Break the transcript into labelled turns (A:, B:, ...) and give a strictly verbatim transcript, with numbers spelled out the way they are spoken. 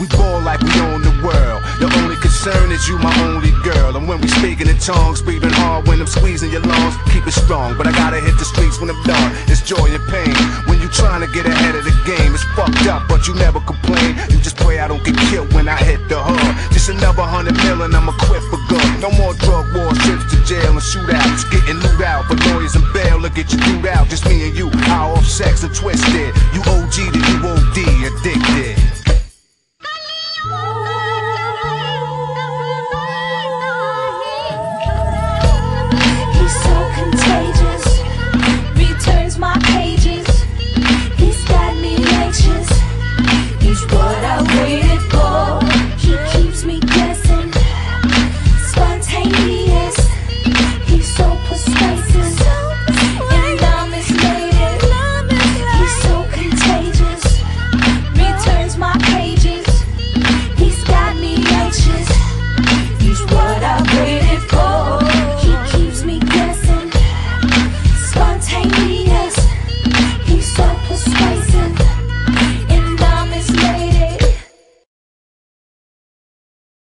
A: We ball like we own the world. The only concern is you, my only girl. And when we speaking in tongues, breathing hard when I'm squeezing your lungs. Keep it strong, but I gotta hit the streets when I'm done. It's joy and pain when you trying to get ahead of the game. It's fucked up, but you never complain. You just pray I don't get killed when I hit the hood. Just another hundred million, I'm equipped for good. No more drug wars, trips to jail and shootouts. Getting loot out for lawyers and bail to get you through out. Just me and you, high off sex and twisted. You O G to you O D, a dick.